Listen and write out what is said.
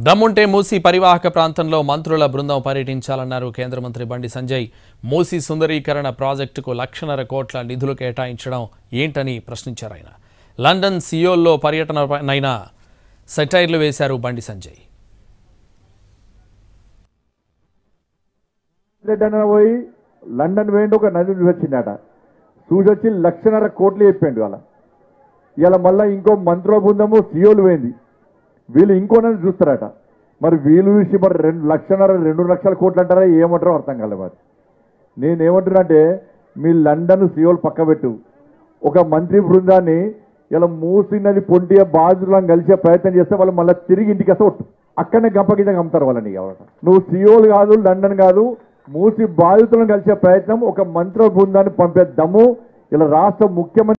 దమ్ముంటే మూసీ పరివాహక ప్రాంతంలో మంత్రుల బృందం పర్యటించాలన్నారు కేంద్ర మంత్రి బండి సంజయ్. మూసీ సుందరీకరణ ప్రాజెక్టుకు 1,50,000 కోట్ల నిధులు కేటాయించడం ఏంటని ప్రశ్నించారు ఆయన. లండన్ సియోల్లో పర్యటనపైన సెటైర్లు వేశారు బండి సంజయ్. పోయి లండన్ వేయండి, ఒక నది వచ్చిందట, చూసొచ్చి 1,50,000 కోట్లు చెప్పండి. ఇలా మళ్ళీ ఇంకో మంత్రుల బృందము సియోలు పోయింది, వీళ్ళు ఇంకో నది చూస్తారట. మరి వీళ్ళు చూసి మరి 2,00,000 కోట్లు అంటారా, ఏమంటారో అర్థం కాలేదు. మరి నేనేమంటున్నానంటే, మీ లండన్ సియోలు పక్క పెట్టు, ఒక మంత్రి బృందాన్ని ఇలా మూసీ నది పొంటియ బాధితులను కలిసే ప్రయత్నం చేస్తే వాళ్ళు మళ్ళీ తిరిగి ఇంటికి వస్తే అక్కడనే గంప కింద అమ్ముతారు వాళ్ళని. నువ్వు సియోలు కాదు, లండన్ కాదు, మూసీ బాధితులను కలిసే ప్రయత్నం, ఒక మంత్రుల బృందాన్ని పంపే దమ్ము ఇలా రాష్ట్ర ముఖ్యమంత్రి